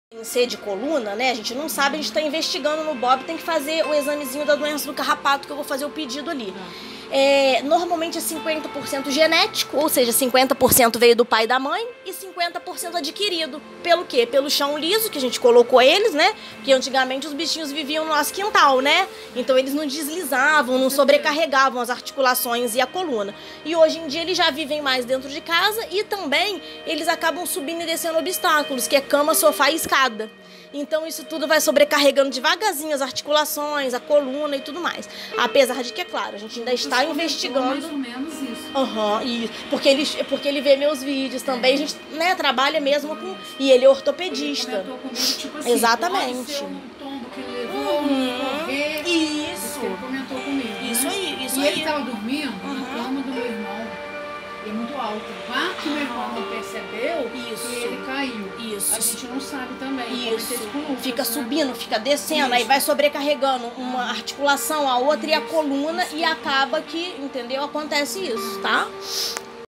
C de coluna, né? A gente não sabe, a gente tá investigando no Bob, tem que fazer o examezinho da doença do carrapato, que eu vou fazer o pedido ali. Normalmente é 50% genético, ou seja, 50% veio do pai e da mãe e 50% adquirido. Pelo quê? Pelo chão liso, que a gente colocou eles, né? Porque antigamente os bichinhos viviam no nosso quintal, né? Então eles não deslizavam, não sobrecarregavam as articulações e a coluna. E hoje em dia eles já vivem mais dentro de casa e também eles acabam subindo e descendo obstáculos, que é cama, sofá e escada. Então isso tudo vai sobrecarregando devagarzinho as articulações, a coluna e tudo mais. Apesar de que, é claro, a gente ainda está investigando. Mais ou menos isso. Isso. Porque ele vê meus vídeos também, a gente, né, trabalha mesmo com... E ele é ortopedista. Ele comentou comigo, tipo assim, exatamente. Pode ser um tombo que ele levou, correr. Isso. Ele comentou comigo. Isso né? aí, isso e aí. ele estava dormindo na cama do meu irmão. Ele é muito alto. Claro que meu irmão não percebeu Isso. e ele caiu. Isso. A gente não sabe também. Isso. Fica subindo, fica descendo, aí vai sobrecarregando uma articulação, a outra e a coluna e acaba que, entendeu? Acontece isso, tá?